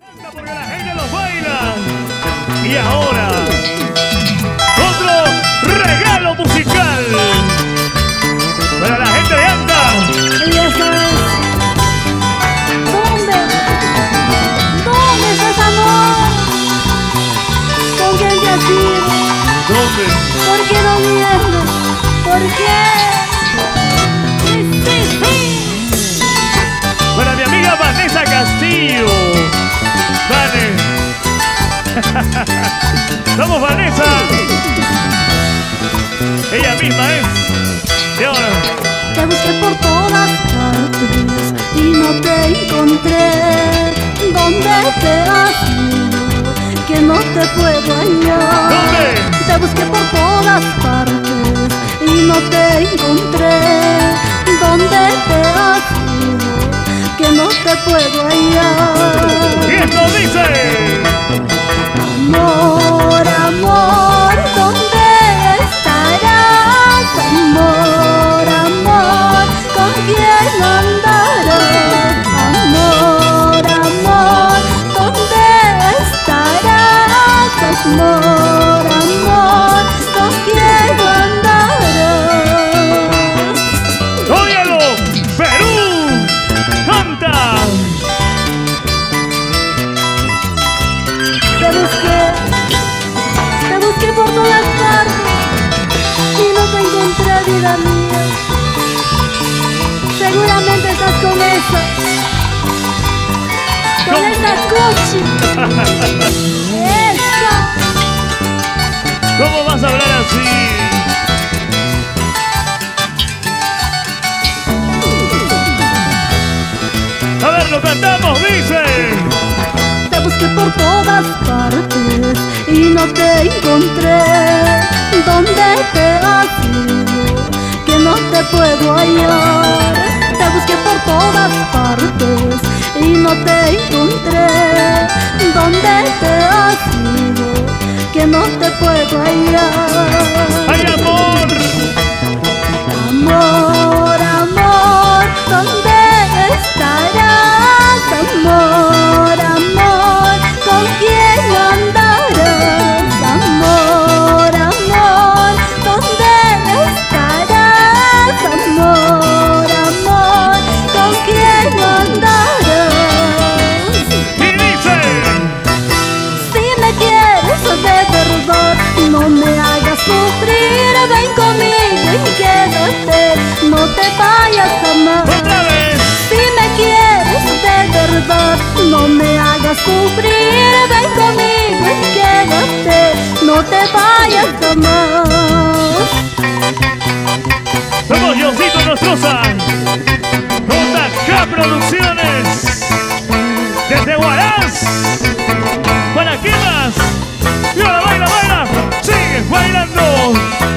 Porque la gente los baila. Y ahora, otro regalo musical para la gente de Anta. Y eso es. ¿Dónde estás, amor? ¿Con quién te has ido? ¿Dónde? ¿Por qué no vienes? ¿Por qué? Sí. Para mi amiga Vanessa Castillo. Vane. Vamos, Vanessa. Ella misma es. Y ahora. Te busqué por todas partes y no te encontré. ¿Dónde te has ido? Que no te puedo hallar. ¿Dónde? Te busqué por todas partes y no te encontré. ¿Dónde te has ido? Que no te puedo hallar. Y esto dice. Amor, amor, ¿dónde estarás? Amor, amor, ¿con quién andarás? Amor, amor, ¿dónde estarás? Amor, amor, ¿con quién andarás? ¡Óyelo! ¡Perú! ¡Canta! Te busqué por todas partes y no te encontré, vida mía. Seguramente estás con esa Gucci. Esa. ¿Cómo vas a hablar así? A ver, lo cantamos, dice. Te busqué por todas partes y no te encontré. ¿Dónde te has ido? Que no te puedo hallar. Te busqué por todas partes y no te encontré. ¿Dónde te has ido? Que no te puedo hallar. ¡Ay, amor! Amor, amor, ¿dónde estarás? Amor, amor, ¿con quién andarás? Amor, amor, ¿dónde estarás? Amor, amor, ¿con quién andarás? Y dice. Si me quieres de verdad, no me hagas sufrir. Ven conmigo y quédate, no te vayas jamás. ¡Otra vez! Si me quieres de verdad, no me hagas sufrir. Ven conmigo y quédate, no te vayas jamás. Somos Diosito Nostroza. JK Producciones. Desde Huaraz. ¿Para qué más? Y ahora baila, baila. Sigue bailando.